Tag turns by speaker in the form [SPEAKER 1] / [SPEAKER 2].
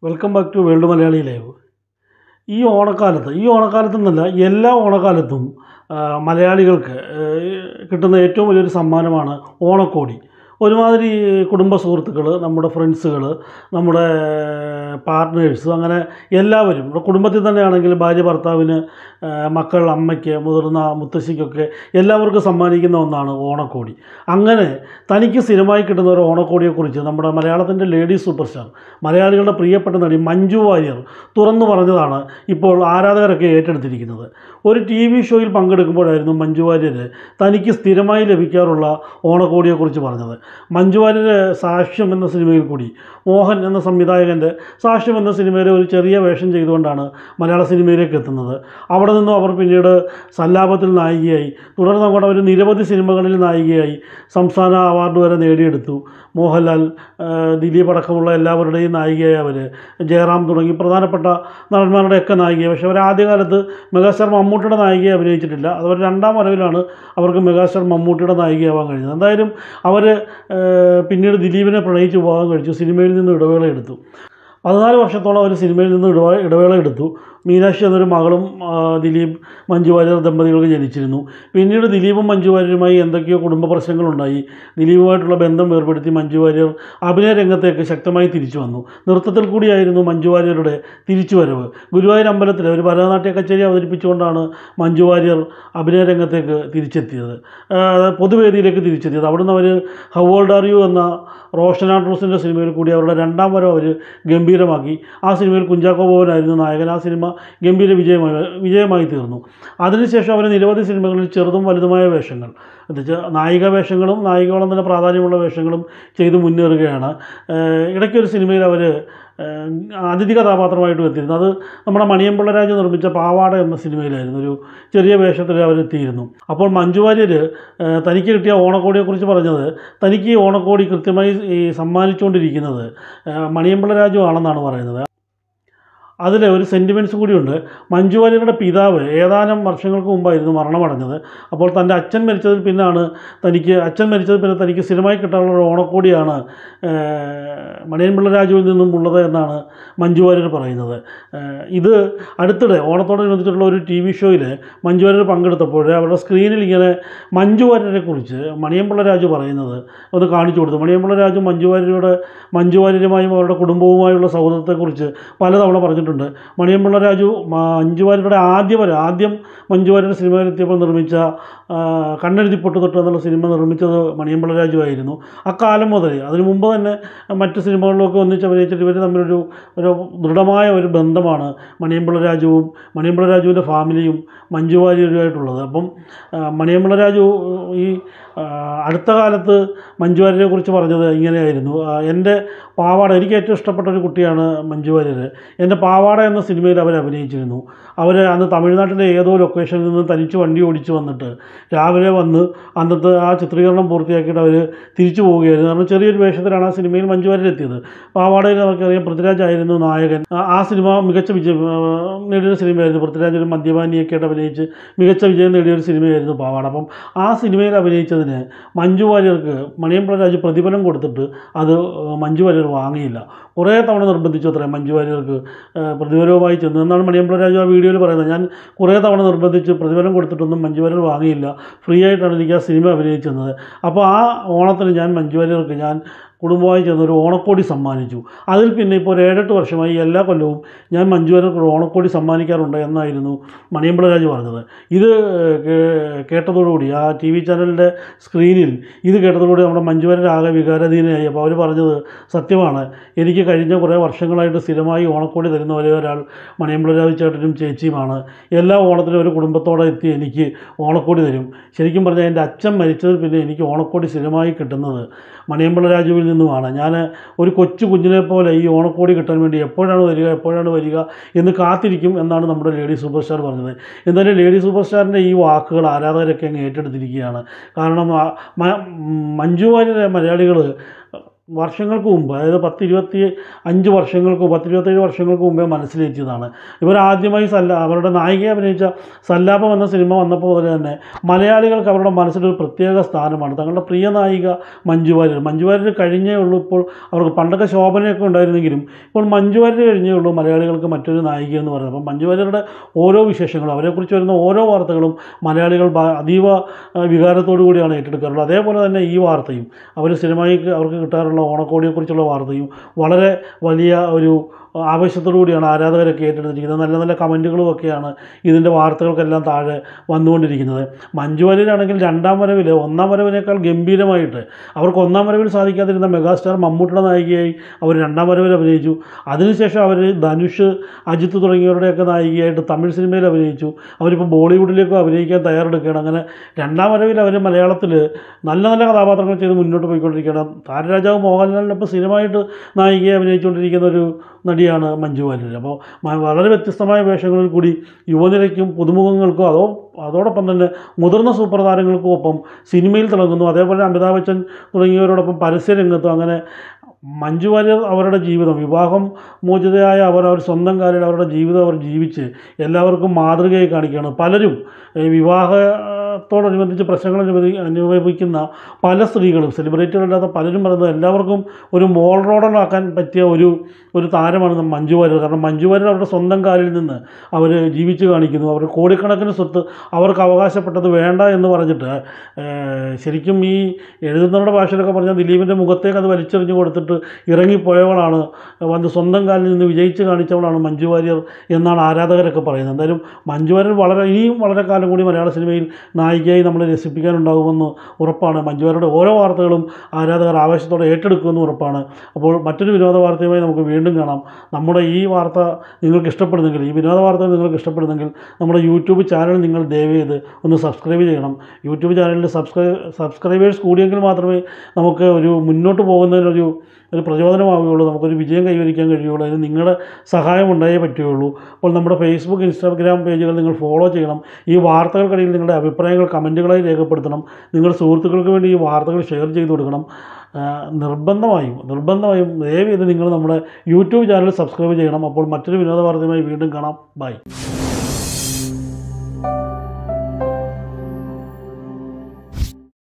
[SPEAKER 1] Welcome back to world Malayali live. ഈ ഓണക്കാലത്തെന്നല്ല എല്ലാ ഓണക്കാലത്തും മലയാളികൾക്ക് കിട്ടുന്ന ഏറ്റവും വലിയൊരു സമ്മാനമാണ് ഓണക്കോടി. ഒരുമാതിരി കുടുംബ സുഹൃത്തുക്കൾ, നമ്മുടെ ഫ്രണ്ട്സുകൾ, നമ്മുടെ പാർട്ട്നേഴ്സ്, അങ്ങനെ എല്ലാവരും, നമ്മുടെ കുടുംബത്തിൽ തന്നെയാണെങ്കിൽ ഭാര്യ ഭർത്താവിന്, മക്കൾ അമ്മയ്ക്ക്, മുതിർന്ന മുത്തശ്ശിക്കൊക്കെ എല്ലാവർക്കും സമ്മാനിക്കുന്ന ഒന്നാണ് ഓണക്കോടി. അങ്ങനെ തനിക്ക് സ്ഥിരമായി കിട്ടുന്ന ഒരു ഓണക്കോടിയെക്കുറിച്ച് നമ്മുടെ മലയാളത്തിൻ്റെ ലേഡി സൂപ്പർ സ്റ്റാർ, മലയാളികളുടെ പ്രിയപ്പെട്ട നടി മഞ്ജു വാര്യർ തുറന്നു പറഞ്ഞതാണ് ഇപ്പോൾ ആരാധകരൊക്കെ ഏറ്റെടുത്തിരിക്കുന്നത്. ഒരു TV ഷോയിൽ പങ്കെടുക്കുമ്പോഴായിരുന്നു മഞ്ജു വാര്യർ തനിക്ക് സ്ഥിരമായി ലഭിക്കാറുള്ള ഓണക്കോടിയെക്കുറിച്ച് പറഞ്ഞത്. മഞ്ജു വാര്യർ സാക്ഷ്യം എന്ന സിനിമയിൽ കൂടി മോഹൻ എന്ന സംവിധായകൻ്റെ സാക്ഷ്യം എന്ന സിനിമയിലെ ഒരു ചെറിയ വേഷം ചെയ്തുകൊണ്ടാണ് മലയാള സിനിമയിലേക്ക് എത്തുന്നത്. അവിടെ നിന്നും അവർ പിന്നീട് സല്ലാപത്തിൽ നായികയായി, തുടർന്ന് അങ്ങോട്ട് അവർ നിരവധി സിനിമകളിൽ നായികയായി സംസ്ഥാന അവാർഡ് വരെ നേടിയെടുത്തു. മോഹൻലാൽ, ദിലീപ് അടക്കമുള്ള എല്ലാവരുടെയും നായികയായി അവർ, ജയറാം തുടങ്ങി പ്രധാനപ്പെട്ട നടന്മാരുടെയൊക്കെ നായികയായി. പക്ഷേ അവർ ആദ്യകാലത്ത് മെഗാസ്റ്റാർ മമ്മൂട്ടിയുടെ നായികയെ അഭിനയിച്ചിട്ടില്ല. അതുപോലെ രണ്ടാം വരവിലാണ് അവർക്ക് മെഗാസ്റ്റാർ മമ്മൂട്ടിയുടെ നായികയാവാൻ കഴിഞ്ഞത്. എന്തായാലും അവർ പിന്നീട് ദിലീപിനെ പ്രണയിച്ച് പോകാൻ കഴിച്ചു. സിനിമയിൽ നിന്ന് ഇടവേള എടുത്തു. 14 വർഷത്തോളം അവർ സിനിമയിൽ നിന്ന് ഇടവേള എടുത്തു. മീനാക്ഷി എന്നൊരു മകളും ദിലീപ് മഞ്ജു വാര്യർ ദമ്പതികൾക്ക് ജനിച്ചിരുന്നു. പിന്നീട് ദിലീപും മഞ്ജു വാര്യരുമായി എന്തൊക്കെയോ കുടുംബ പ്രശ്നങ്ങളുണ്ടായി. ദിലീപുമായിട്ടുള്ള ബന്ധം വേർപെടുത്തി മഞ്ജു വാര്യർ അഭിനയ രംഗത്തേക്ക് ശക്തമായി തിരിച്ചു വന്നു. നൃത്തത്തിൽ കൂടിയായിരുന്നു മഞ്ജു വാര്യരുടെ തിരിച്ചുവരവ്. ഗുരുവായൂർ അമ്പലത്തിൽ ഒരു ഭരതനാട്യ കച്ചേരി അവതരിപ്പിച്ചുകൊണ്ടാണ് മഞ്ജു വാര്യർ അഭിനയ രംഗത്തേക്ക് തിരിച്ചെത്തിയത്, പൊതുവേദിയിലേക്ക് തിരിച്ചെത്തിയത്. അവിടുന്ന് അവർ ഹൗ ഓൾഡ് ആർ യു എന്ന റോഷൻ ആൻഡ്രൂസിൻ്റെ സിനിമയിൽ കൂടി അവരുടെ രണ്ടാം വരവ് അവർ ഗംഭീരമാക്കി. ആ സിനിമയിൽ കുഞ്ചാക്കോ ബോബനായിരുന്നു നായകൻ. ആ സിനിമ ഗംഭീര വിജയമായി തീർന്നു. അതിനുശേഷം അവർ നിരവധി സിനിമകളിൽ ചെറുതും വലുതുമായ വേഷങ്ങൾ, എന്നുവെച്ചാൽ നായിക വേഷങ്ങളും നായികയോളം തന്നെ പ്രാധാന്യമുള്ള വേഷങ്ങളും ചെയ്ത് മുന്നേറുകയാണ്. ഇടയ്ക്കൊരു സിനിമയിൽ അവർ അതിഥി കഥാപാത്രമായിട്ട് എത്തിയിരുന്നു. അത് നമ്മുടെ മണിയമ്പിള്ള രാജു നിർമ്മിച്ച പാവാട എന്ന സിനിമയിലായിരുന്നു. ഒരു ചെറിയ വേഷത്തിൽ അവരെത്തിയിരുന്നു. അപ്പോൾ മഞ്ജു വാര്യർ തനിക്ക് കിട്ടിയ ഓണക്കോടിയെക്കുറിച്ച് പറഞ്ഞത്, തനിക്ക് ഈ ഓണക്കോടി കൃത്യമായി സമ്മാനിച്ചുകൊണ്ടിരിക്കുന്നത് മണിയമ്പിള്ള രാജു ആണെന്നാണ് പറയുന്നത്. അതിൽ ഒരു സെൻറ്റിമെൻറ്റ്സ് കൂടിയുണ്ട്. മഞ്ജു വാര്യരുടെ പിതാവ് ഏതാനും വർഷങ്ങൾക്ക് മുമ്പായിരുന്നു മരണമടഞ്ഞത്. അപ്പോൾ തൻ്റെ അച്ഛൻ മരിച്ചതിൽ പിന്നെ തനിക്ക് സ്ഥിരമായി കിട്ടാനുള്ള ഒരു ഓണക്കോടിയാണ് മണിയമ്പിള്ള രാജുവിൽ നിന്നും ഉള്ളത് എന്നാണ് മഞ്ജു വാര്യർ പറയുന്നത്. ഇത് അടുത്തിടെ ഓണത്തോടനുബന്ധിച്ചിട്ടുള്ള ഒരു TV ഷോയിൽ മഞ്ജു വാര്യർ പങ്കെടുത്തപ്പോൾ അവരുടെ സ്ക്രീനിൽ ഇങ്ങനെ മഞ്ജു വാര്യരെക്കുറിച്ച് മണിയമ്പിള്ള രാജു പറയുന്നത് ഒന്ന് കാണിച്ചു കൊടുത്തു. മണിയമ്പിള്ള രാജു മഞ്ജു വാര്യരുമായും അവരുടെ കുടുംബവുമായുള്ള സൗഹൃദത്തെക്കുറിച്ച് പലതവണ പറഞ്ഞിട്ടുണ്ട്. മണിയമ്പിള്ള രാജു മഞ്ജു വാര്യരുടെ ആദ്യം മഞ്ജു വാര്യരുടെ സിനിമയിലെത്തിയപ്പോൾ നിർമ്മിച്ച കണ്ണെഴുതി പൊട്ടുതൊട്ട് എന്നുള്ള സിനിമ നിർമ്മിച്ചത് മണിയമ്പിള്ള രാജു ആയിരുന്നു. അക്കാലം മുതൽ, അതിനു മുമ്പ് തന്നെ മറ്റ് സിനിമകളിലൊക്കെ ഒന്നിച്ച് അഭിനയിച്ചിട്ട് ഇവർ തമ്മിലൊരു ദൃഢമായ ഒരു ബന്ധമാണ് മണിയമ്പിള്ള രാജുവിൻ്റെ ഫാമിലിയും മഞ്ജു വാര്യരുമായിട്ടുള്ളത്. അപ്പം മണിയമ്പിള്ള രാജു ഈ അടുത്ത കാലത്ത് മഞ്ജു വാര്യരെ കുറിച്ച് പറഞ്ഞത് ഇങ്ങനെയായിരുന്നു: എൻ്റെ പാവാട, എനിക്ക് ഏറ്റവും ഇഷ്ടപ്പെട്ട ഒരു കുട്ടിയാണ് മഞ്ജു വാര്യർ. എൻ്റെ പാവാട എന്ന സിനിമയിൽ അവർ അഭിനയിച്ചിരുന്നു. അവർ അന്ന് തമിഴ്നാട്ടിലെ ഏതോ ലൊക്കേഷനിൽ നിന്ന് തനിച്ച് വണ്ടി ഓടിച്ച് വന്നിട്ട് രാവിലെ വന്ന് അന്നത്തെ ആ ചിത്രീകരണം പൂർത്തിയാക്കിയിട്ട് അവർ തിരിച്ചു പോവുകയായിരുന്നു. കാരണം ചെറിയൊരു വേഷത്തിലാണ് ആ സിനിമയിൽ മഞ്ജു വാര്യർ എത്തിയത്. പാവാടയിൽ നമുക്കറിയാം പൃഥ്വിരാജ് ആയിരുന്നു നായകൻ. ആ സിനിമ മികച്ച വിജയം നേടിയൊരു സിനിമയായിരുന്നു. പൃഥ്വിരാജ് ഒരു മദ്യപാനിയൊക്കെ ആയിട്ട് അഭിനയിച്ച് മികച്ച വിജയം നേടിയൊരു സിനിമയായിരുന്നു പാവാട. അപ്പം ആ സിനിമയിൽ അഭിനയിച്ചതിന് മഞ്ജു വാര്യർക്ക് മണിയമ്പിള്ള രാജു പ്രതിഫലം കൊടുത്തിട്ട് അത് മഞ്ജു വാര്യർ വാങ്ങിയില്ല. കുറേ തവണ നിർബന്ധിച്ചു അത്രേ മഞ്ജു വാര്യർക്ക് പ്രതിഫലവുമായി ചെന്നു എന്നാണ് മണിയമ്പിള്ള രാജു ആ വീഡിയോയിൽ പറയുന്നത്. ഞാൻ കുറേ തവണ നിർബന്ധിച്ച് പ്രതിഫലം കൊടുത്തിട്ടൊന്നും മഞ്ജു വാര്യർ വാങ്ങിയില്ല, ഫ്രീ ആയിട്ടാണ് എനിക്ക് ആ സിനിമ അഭിനയിച്ചത്. അപ്പോൾ ആ ഓണത്തിന് ഞാൻ മഞ്ജു വാര്യർക്ക് കുടുംബമായി ചെന്നൊരു ഓണക്കോടി സമ്മാനിച്ചു. അതിൽ പിന്നെ ഇപ്പോൾ ഒരു 7-8 വർഷമായി എല്ലാ കൊല്ലവും ഞാൻ മഞ്ജു വാര്യർക്ക് ഒരു ഓണക്കോടി സമ്മാനിക്കാറുണ്ട് എന്നായിരുന്നു മണിയമ്പിള്ള രാജു പറഞ്ഞത്. ഇത് കേട്ടതോടുകൂടി ആ TV ചാനലിൻ്റെ സ്ക്രീനിൽ ഇത് കേട്ടതോടുകൂടി നമ്മുടെ മഞ്ജു വാര്യർ ആകെ വികാരാധീനയായി. അപ്പോൾ അവർ പറഞ്ഞത് സത്യമാണ്, എനിക്ക് കഴിഞ്ഞ കുറേ വർഷങ്ങളായിട്ട് സ്ഥിരമായി ഓണക്കോടി തരുന്ന ഒരേ ഒരാൾ മണിയമ്പിള്ള രാജു ചേട്ടനും ചേച്ചിയുമാണ്. എല്ലാ ഓണത്തിനും ഒരു കുടുംബത്തോടെ എത്തി എനിക്ക് ഓണക്കോടി തരും. ശരിക്കും പറഞ്ഞാൽ എൻ്റെ അച്ഛൻ മരിച്ചതിൽ പിന്നെ എനിക്ക് ഓണക്കോടി സ്ഥിരമായി കിട്ടുന്നത് മണിയമ്പിള്ള രാജുവിൽ നിന്നുമാണ്. ഞാൻ ഒരു കൊച്ചു കുഞ്ഞിനെ പോലെ ഈ ഓണക്കോടി കിട്ടാൻ വേണ്ടി എപ്പോഴാണ് വരിക എന്ന് കാത്തിരിക്കും എന്നാണ് നമ്മുടെ ലേഡി സൂപ്പർ സ്റ്റാർ പറഞ്ഞത്. എന്തായാലും ലേഡി സൂപ്പർ സ്റ്റാറിൻ്റെ ഈ വാക്കുകൾ ആരാധകരൊക്കെ അങ്ങ് ഏറ്റെടുത്തിരിക്കുകയാണ്. കാരണം മഞ്ജു വാര്യരെ മലയാളികൾ വർഷങ്ങൾക്ക് മുമ്പ്, അതായത് 10-25 വർഷങ്ങൾക്ക് 10-27 വർഷങ്ങൾക്ക് മുമ്പേ മനസ്സിലെത്തിയതാണ്. ഇവരാദ്യമായി അവരുടെ നായികയെ അഭിനയിച്ച സല്ലാപം എന്ന സിനിമ വന്നപ്പോൾ മുതൽ തന്നെ മലയാളികൾക്ക് അവരുടെ മനസ്സിലൊരു പ്രത്യേക സ്ഥാനമാണ്. തങ്ങളുടെ പ്രിയ നായിക മഞ്ജു വാര്യർ. മഞ്ജു വാര്യർ കഴിഞ്ഞേ ഉള്ളൂ ഇപ്പോൾ, അവർക്ക് പണ്ടൊക്കെ ശോഭനയൊക്കെ ഉണ്ടായിരുന്നെങ്കിലും ഇപ്പോൾ മഞ്ജു വാര്യർ കഴിഞ്ഞേ ഉള്ളൂ മലയാളികൾക്ക് മറ്റൊരു നായിക എന്ന് പറയുന്നത്. അപ്പം മഞ്ജു വാര്യരുടെ ഓരോ വിശേഷങ്ങളും, അവരെക്കുറിച്ച് വരുന്ന ഓരോ വാർത്തകളും മലയാളികൾ അതീവ വികാരത്തോടു കൂടിയാണ് ഏറ്റെടുക്കാറുള്ളത്. അതേപോലെ തന്നെ ഈ വാർത്തയും, അവർ സിനിമയ്ക്ക് അവർക്ക് കിട്ടാറുള്ള ഓണക്കോടിയെക്കുറിച്ചുള്ള വാർത്തയും വളരെ വലിയ ഒരു ആവേശത്തോടു കൂടിയാണ് ആരാധകരൊക്കെ ഏറ്റെടുത്തിരിക്കുന്നത്. നല്ല നല്ല കമൻറ്റുകളും ഒക്കെയാണ് ഇതിൻ്റെ വാർത്തകൾക്കെല്ലാം താഴെ വന്നുകൊണ്ടിരിക്കുന്നത്. മഞ്ജു വാര്യരാണെങ്കിൽ രണ്ടാം വരവിൽ ഒന്നാം വരവിനേക്കാൾ ഗംഭീരമായിട്ട്, അവർക്ക് ഒന്നാം വരവിൽ സാധിക്കാതിരുന്ന മെഗാസ്റ്റാർ മമ്മൂട്ടിയുടെ നായികയായി അവർ രണ്ടാം വരവിൽ അഭിനയിച്ചു. അതിനുശേഷം അവർ ധനുഷ്, അജിത്ത് തുടങ്ങിയവരുടെയൊക്കെ നായികയായിട്ട് തമിഴ് സിനിമയിൽ അഭിനയിച്ചു. അവരിപ്പോൾ ബോളിവുഡിലേക്കും അഭിനയിക്കാൻ തയ്യാറെടുക്കുകയാണ്. അങ്ങനെ രണ്ടാം വരവിൽ അവർ മലയാളത്തിൽ നല്ല നല്ല കഥാപാത്രങ്ങൾ ചെയ്ത് മുന്നോട്ട് പോയിക്കൊണ്ടിരിക്കുകയാണ്. താരരാജാവ് മോഹൻലാലിനൊപ്പം സ്ഥിരമായിട്ട് നായികയെ അഭിനയിച്ചുകൊണ്ടിരിക്കുന്ന ഒരു നടിയാണ് മഞ്ജു വാര്യർ. അപ്പോൾ വളരെ വ്യത്യസ്തമായ വേഷങ്ങളിൽ കൂടി യുവനിരയ്ക്കും പുതുമുഖങ്ങൾക്കും അതോടൊപ്പം തന്നെ മുതിർന്ന സൂപ്പർ താരങ്ങൾക്കും ഒപ്പം സിനിമയിൽ തിളങ്ങുന്നു. അതേപോലെ അമിതാഭ് ബച്ചൻ തുടങ്ങിയവരോടൊപ്പം പരസ്യരംഗത്തും. അങ്ങനെ മഞ്ജു വാര്യർ അവരുടെ ജീവിതം, വിവാഹം മോചിതയായ അവർ സ്വന്തം കാലിൽ അവരുടെ ജീവിതം അവർ ജീവിച്ച് എല്ലാവർക്കും മാതൃകയായി കാണിക്കുകയാണ്. പലരും വിവാഹത്തോടനുബന്ധിച്ച് പ്രശ്നങ്ങൾ അനുഭവിക്കുന്ന പല സ്ത്രീകളും, സെലിബ്രിറ്റികളല്ലാത്ത പലരും പറയുന്നത് എല്ലാവർക്കും ഒരു മോൾ റോഡലാക്കാൻ പറ്റിയ ഒരു താരമാണ് മഞ്ജു വാര്യർ. കാരണം മഞ്ജു വാര്യർ അവരുടെ സ്വന്തം കാലിൽ നിന്ന് അവർ ജീവിച്ച് കാണിക്കുന്നു. അവർ കോടിക്കണക്കിന് സ്വത്ത് അവർക്ക് അവകാശപ്പെട്ടത് വേണ്ട എന്ന് പറഞ്ഞിട്ട്, ശരിക്കും ഈ എഴുതുന്നവരുടെ ഭാഷയിലൊക്കെ പറഞ്ഞാൽ ദിലീപിൻ്റെ മുഖത്തേക്ക് അത് വലിച്ചെറിഞ്ഞ് കൊടുത്തിട്ട് ഇറങ്ങിപ്പോയവളാണ്, വന്ന് സ്വന്തം കാലിൽ നിന്ന് വിജയിച്ച് കാണിച്ചവളാണ് മഞ്ജു വാര്യർ എന്നാണ് ആരാധകരൊക്കെ പറയുന്നത്. എന്തായാലും മഞ്ജു വാര്യർ ഇനിയും വളരെ കാലം കൂടി മലയാള സിനിമയിൽ നായികയായി നമ്മളെ രസിപ്പിക്കാനുണ്ടാകുമെന്ന് ഉറപ്പാണ്. മഞ്ജു വാര്യരുടെ ഓരോ വാർത്തകളും ആരാധകർ ആവേശത്തോടെ ഏറ്റെടുക്കുമെന്ന് ഉറപ്പാണ്. അപ്പോൾ മറ്റൊരു വിനോദ വാർത്തയുമായി നമുക്ക് വീണ്ടും കാണാം. നമ്മുടെ ഈ വാർത്ത നിങ്ങൾക്ക് ഇഷ്ടപ്പെടുന്നെങ്കിൽ, ഈ വിനോദ വാർത്തകൾ നിങ്ങൾക്ക് ഇഷ്ടപ്പെടുന്നെങ്കിൽ നമ്മുടെ യൂട്യൂബ് ചാനൽ നിങ്ങൾ ദയവ് ചെയ്ത് ഒന്ന് സബ്സ്ക്രൈബ് ചെയ്യണം. യൂട്യൂബ് ചാനലിൽ സബ്സ്ക്രൈബേഴ്സ് കൂടിയെങ്കിൽ മാത്രമേ നമുക്ക് മുന്നോട്ട് പോകുന്നതിനൊരു പ്രചോദനമാവുകയുള്ളൂ, നമുക്കൊരു വിജയം കൈവരിക്കാൻ കഴിയുള്ളൂ. അതിന് നിങ്ങളുടെ സഹായം ഉണ്ടായേ പറ്റുകയുള്ളൂ. അപ്പോൾ നമ്മുടെ ഫേസ്ബുക്ക്, ഇൻസ്റ്റാഗ്രാം പേജുകൾ നിങ്ങൾ ഫോളോ ചെയ്യണം. ഈ വാർത്തകൾക്കിടയിൽ നിങ്ങളുടെ അഭിപ്രായങ്ങൾ കമൻറ്റുകളായി രേഖപ്പെടുത്തണം. നിങ്ങളുടെ സുഹൃത്തുക്കൾക്ക് വേണ്ടി ഈ വാർത്തകൾ ഷെയർ ചെയ്ത് കൊടുക്കണം. നിർബന്ധമായും ദയവ് ചെയ്ത് നിങ്ങൾ നമ്മുടെ യൂട്യൂബ് ചാനൽ സബ്സ്ക്രൈബ് ചെയ്യണം. അപ്പോൾ മറ്റൊരു വിനോദ വാർത്തയുമായി വീണ്ടും കാണാം. ബൈ.